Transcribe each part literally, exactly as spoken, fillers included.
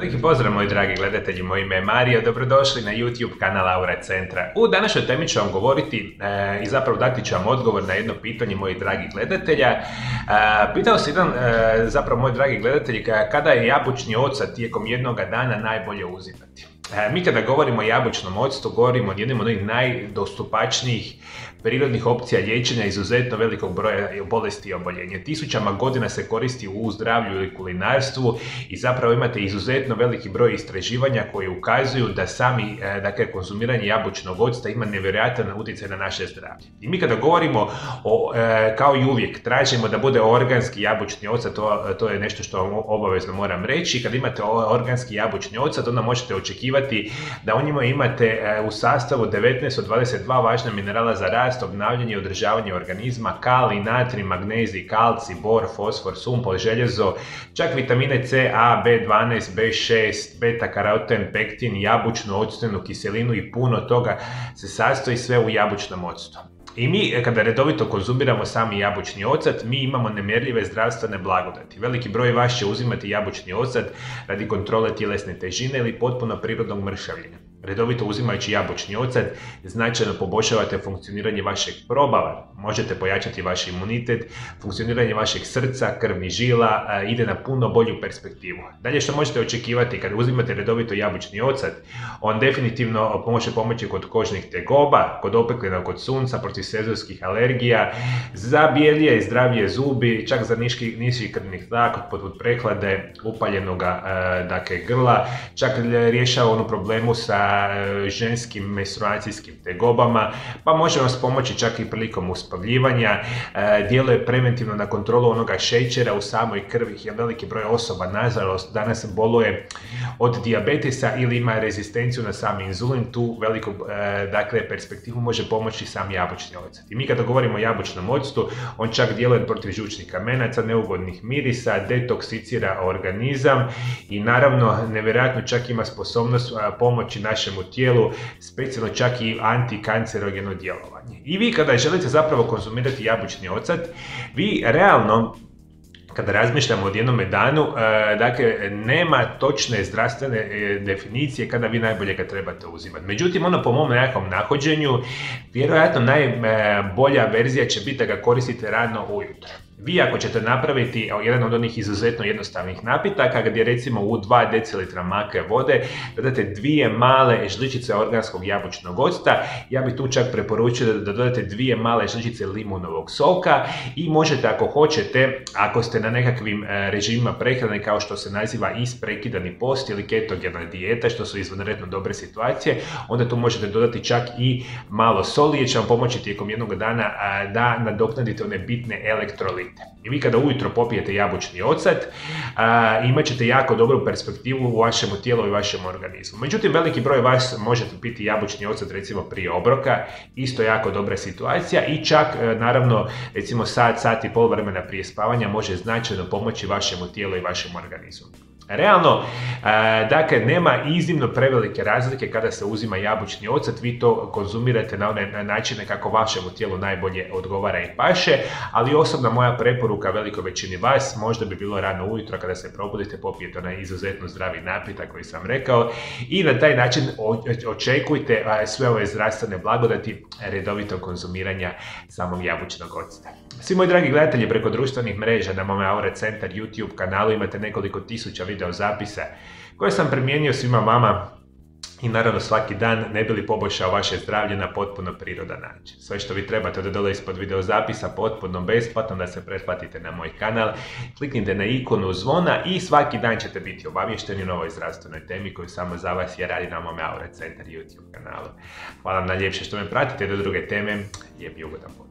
Veliki pozdrav moji dragi gledatelji, moje ime je Mario, dobrodošli na YouTube kanal Aura Centra. U današnjoj temi ću vam govoriti e, i zapravo dati ću vam odgovor na jedno pitanje mojih dragih gledatelja. E, pitao se jedan, e, zapravo moji dragi gledatelji, kada je jabučni ocet tijekom jednoga dana najbolje uzimati. E, mi kada govorimo o jabučnom octu, govorimo o jednom od onih najdostupačnijih prirodnih opcija liječenja izuzetno velikog broja bolesti i oboljenja. Tisućama godina se koristi u zdravlju ili kulinarstvu i zapravo imate izuzetno veliki broj istraživanja koji ukazuju da sami, dakle, konzumiranje jabučnog octa ima nevjerojatan utjecaj na naše zdravlje. I mi kada govorimo o, kao i uvijek, tražimo da bude organski jabučni ocet, to, to je nešto što vam obavezno moram reći. Kada imate organski jabučni ocet, onda možete očekivati da u njima imate u sastavu devetnaest od dvadeset dva važna minerala za rast, obnavljanje i održavanje organizma, kalij, natrij, magnezij, kalcij, bor, fosfor, sumpor, željezo, čak vitamine C, A, B dvanaest, B šest, beta-karoten, pektin, jabučnu octenu kiselinu i puno toga se sastoji sve u jabučnom octu. I mi, kada redovito konzumiramo sami jabučni ocet, mi imamo nemjerljive zdravstvene blagodati. Veliki broj vas će uzimati jabučni ocet radi kontrole tjelesne težine ili potpuno prirodnog mršavljenja. Redovito uzimajući jabučni ocet, značajno poboljšavate funkcioniranje vašeg probava, možete pojačati vaš imunitet, funkcioniranje vašeg srca, krvnih žila, ide na puno bolju perspektivu. Dalje, što možete očekivati kada uzimate redovito jabučni ocet, on definitivno može pomoći kod kožnih tegoba, kod opekljenog kod sunca, protiv sezonskih alergija, za bijelije i zdravije zubi, čak za niski, niski krvnih tlak, poput prehlade, upaljenog dakle, grla, čak rješava onu problemu sa ženskim menstruacijskim tegobama, pa može vas pomoći čak i prilikom uspavljivanja, djeluje preventivno na kontrolu onoga šećera u samoj krvi, jer veliki broj osoba nažalost danas boluje od dijabetesa ili ima rezistenciju na sami inzulin. Tu veliku dakle, perspektivu može pomoći sam jabučni ocet. I mi kada govorimo o jabučnom octu, on čak djeluje protiv žučnih kamenaca, neugodnih mirisa, detoksicira organizam i naravno nevjerojatno čak ima sposobnost pomoći našemu tijelu, specijalno čak i antikancerogeno djelovanje. I vi kada želite zapravo konzumirati jabučni ocet, vi realno kada razmišljamo o jednome danu, dakle, nema točne zdravstvene definicije kada vi najbolje ga trebate uzimati. Međutim, ono po mom nekakvom nahođenju, vjerojatno najbolja verzija će biti da ga koristite rano ujutro. Vi ako ćete napraviti jedan od onih izuzetno jednostavnih napitaka gdje recimo u dva decilitra make vode dodate dvije male žličice organskog jabučnog octa, ja bih tu čak preporučio da dodate dvije male žličice limunovog soka i možete ako hoćete, ako ste na nekakvim režimima prehrane kao što se naziva isprekidani post ili ketogena dijeta, što su izvanredno dobre situacije, onda tu možete dodati čak i malo soli jer će vam pomoći tijekom jednog dana da nadoknadite one bitne elektrolite. I vi kada ujutro popijete jabučni ocet, a, imat ćete jako dobru perspektivu u vašemu tijelu i vašem organizmu. Međutim, veliki broj vas možete piti jabučni ocet recimo prije obroka, isto jako dobra situacija i čak naravno recimo sat, sat i pol vremena prije spavanja može značajno pomoći vašemu tijelu i vašem organizmu. Realno, dakle, nema iznimno prevelike razlike kada se uzima jabučni ocet, vi to konzumirate na one načine kako vašemu tijelu najbolje odgovara i paše, ali osobna moja preporuka velikoj većini vas možda bi bilo rano ujutro kada se probudite, popijete onaj izuzetno zdravi napitak koji sam rekao i na taj način očekujte sve ove zdravstvene blagodati redovitog konzumiranja samog jabučnog octa. Svi moji dragi gledatelji, preko društvenih mreža na mome Aura Centar YouTube kanalu imate nekoliko tisuća video zapisa koje sam primijenio svima vama i naravno svaki dan ne bi li poboljšao vaše zdravlje na potpuno prirodan način. Sve što vi trebate od dole ispod video zapisa potpuno besplatno da se pretplatite na moj kanal, kliknite na ikonu zvona i svaki dan ćete biti obavješteni o novoj zdravstvenoj temi koju samo za vas ja radim na mome Aura Centar YouTube kanalu. Hvala vam najljepše što me pratite do druge teme, lijep i ugodan put.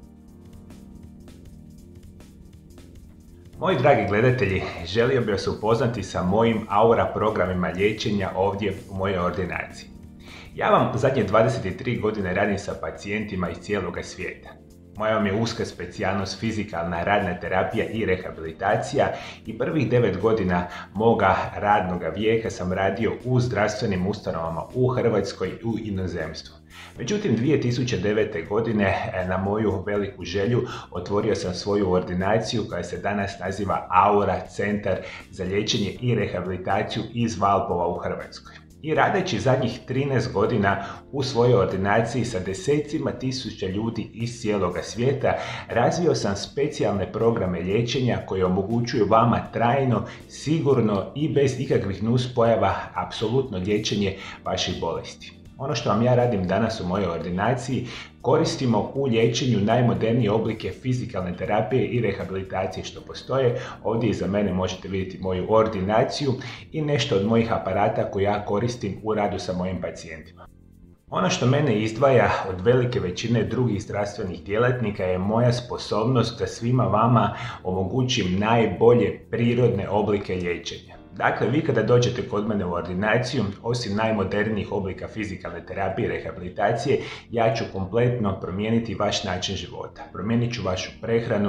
Moji dragi gledatelji, želio bih vas upoznati sa mojim Aura programima liječenja ovdje u mojoj ordinaciji. Ja vam zadnje dvadeset tri godine radim sa pacijentima iz cijeloga svijeta. Moja vam je uska specijalnost fizikalna radna terapija i rehabilitacija i prvih devet godina moga radnog vijeka sam radio u zdravstvenim ustanovama u Hrvatskoj i u inozemstvu. Međutim, dvije tisuće devete. godine na moju veliku želju otvorio sam svoju ordinaciju koja se danas naziva Aura Centar za liječenje i rehabilitaciju iz Valpova u Hrvatskoj. I radeći zadnjih trinaest godina u svojoj ordinaciji sa desecima tisuća ljudi iz cijeloga svijeta, razvio sam specijalne programe liječenja koje omogućuju vama trajno, sigurno i bez ikakvih nuspojava apsolutno liječenje vaših bolesti. Ono što vam ja radim danas u mojoj ordinaciji koristimo u liječenju najmodernije oblike fizikalne terapije i rehabilitacije što postoje. Ovdje iza mene možete vidjeti moju ordinaciju i nešto od mojih aparata koje ja koristim u radu sa mojim pacijentima. Ono što mene izdvaja od velike većine drugih zdravstvenih djelatnika je moja sposobnost da svima vama omogućim najbolje prirodne oblike liječenja. Dakle, vi kada dođete kod mene u ordinaciju, osim najmodernijih oblika fizikalne terapije i rehabilitacije, ja ću kompletno promijeniti vaš način života. Promijenit ću vašu prehranu,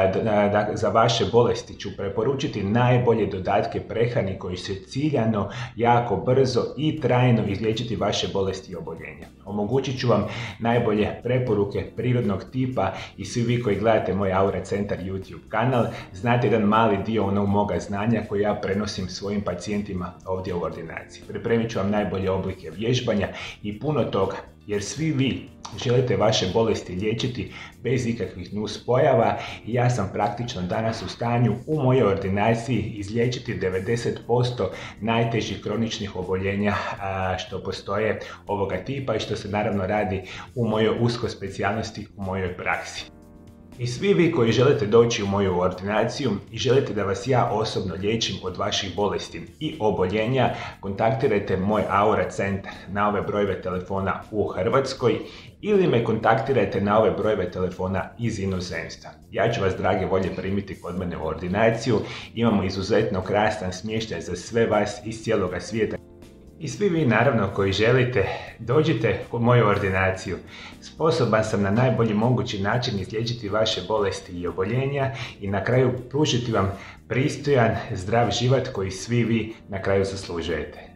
za vaše bolesti ću preporučiti najbolje dodatke prehrani koji će ciljano, jako brzo i trajno izliječiti vaše bolesti i oboljenja. Omogućit ću vam najbolje preporuke prirodnog tipa i svi vi koji gledate moj Aura Centar YouTube kanal, znate jedan mali dio onog moga znanja koji ja prenosim svojim pacijentima ovdje u ordinaciji. Pripremit ću vam najbolje oblike vježbanja i puno toga, jer svi vi želite vaše bolesti liječiti bez ikakvih nuspojava i ja sam praktično danas u stanju u mojoj ordinaciji izliječiti devedeset posto najtežih kroničnih oboljenja što postoje ovoga tipa i što se naravno radi u mojoj uskoj specijalnosti, u mojoj praksi. I svi vi koji želite doći u moju ordinaciju i želite da vas ja osobno liječim od vaših bolesti i oboljenja, kontaktirajte moj Aura Centar na ove brojeve telefona u Hrvatskoj ili me kontaktirajte na ove brojeve telefona iz inozemstva. Ja ću vas, drage volje, primiti kod mene u ordinaciju. Imamo izuzetno krasan smještaj za sve vas iz cijeloga svijeta. I svi vi naravno koji želite, dođite u moju ordinaciju. Sposoban sam na najbolji mogući način izliječiti vaše bolesti i oboljenja i na kraju pružiti vam pristojan, zdrav život koji svi vi na kraju zaslužujete.